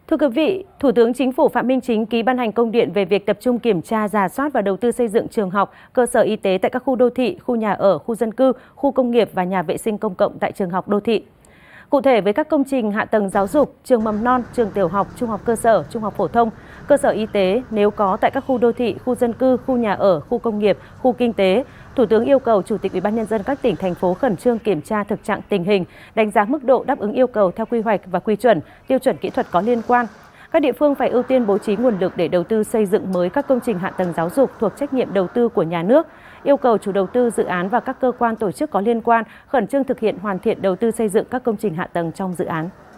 Thưa quý vị, Thủ tướng Chính phủ Phạm Minh Chính ký ban hành công điện về việc tập trung kiểm tra, rà soát và đầu tư xây dựng trường học, cơ sở y tế tại các khu đô thị, khu nhà ở, khu dân cư, khu công nghiệp và nhà vệ sinh công cộng tại trường học đô thị. Cụ thể với các công trình hạ tầng giáo dục, trường mầm non, trường tiểu học, trung học cơ sở, trung học phổ thông, cơ sở y tế nếu có tại các khu đô thị, khu dân cư, khu nhà ở, khu công nghiệp, khu kinh tế, Thủ tướng yêu cầu Chủ tịch Ủy ban nhân dân các tỉnh thành phố khẩn trương kiểm tra thực trạng tình hình, đánh giá mức độ đáp ứng yêu cầu theo quy hoạch và quy chuẩn, tiêu chuẩn kỹ thuật có liên quan. Các địa phương phải ưu tiên bố trí nguồn lực để đầu tư xây dựng mới các công trình hạ tầng giáo dục thuộc trách nhiệm đầu tư của nhà nước, yêu cầu chủ đầu tư dự án và các cơ quan tổ chức có liên quan khẩn trương thực hiện hoàn thiện đầu tư xây dựng các công trình hạ tầng trong dự án.